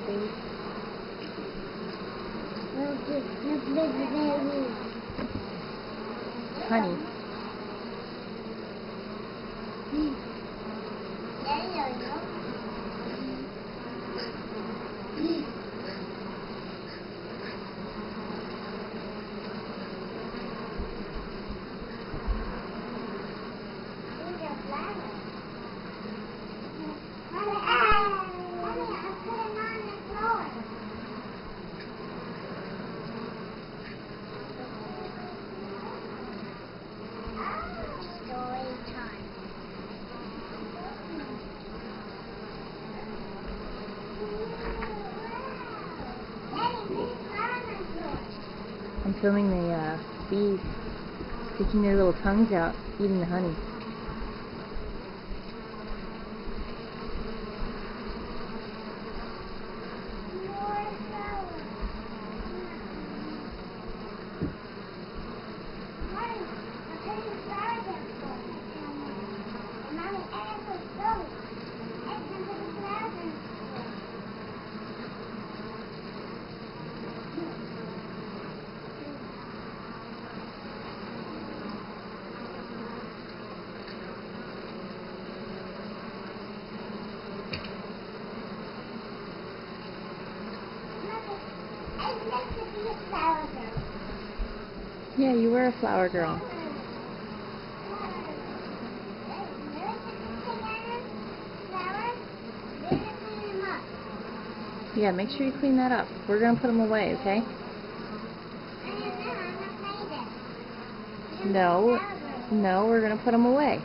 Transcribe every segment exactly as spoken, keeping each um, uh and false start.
baby? Honey. I'm filming the uh, bees sticking their little tongues out, eating the honey. Yeah, you were a flower girl. Yeah, make sure you clean that up. We're going to put them away, okay? No, no, we're going to put them away.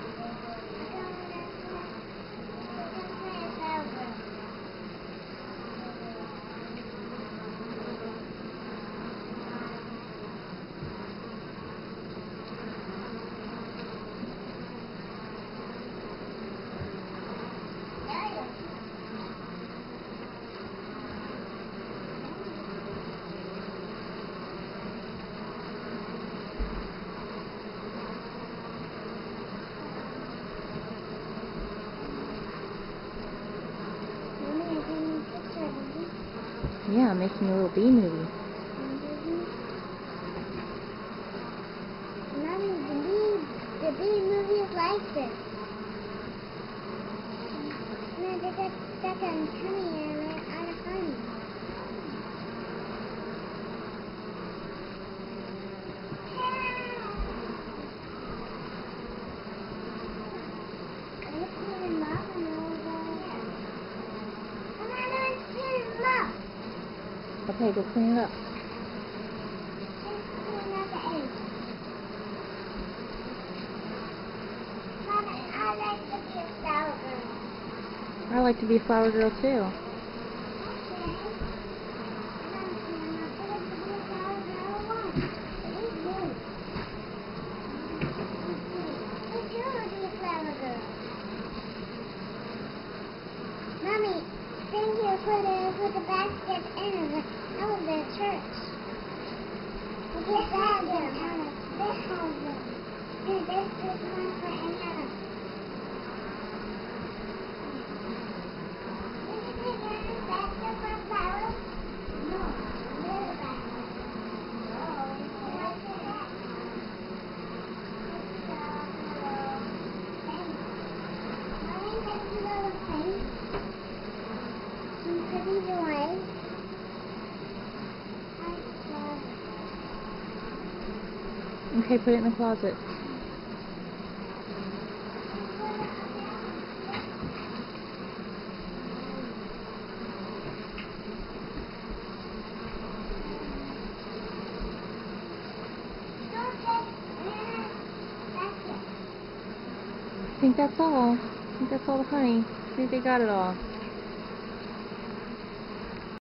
Yeah, I'm making a little bee movie. Mommy, the bee, the bee movie is like this. No, they got stuck on honey and ran out of honey. Are you cleaning them up and all that? I'm not going to clean them up. Okay, go clean it up. I like to be a flower girl too. Mommy, thank you for the for the basket and the that was the church. This has them. This has them. And this is one for Anna. Okay, put it in the closet. I think that's all. I think that's all the honey. I think they got it all.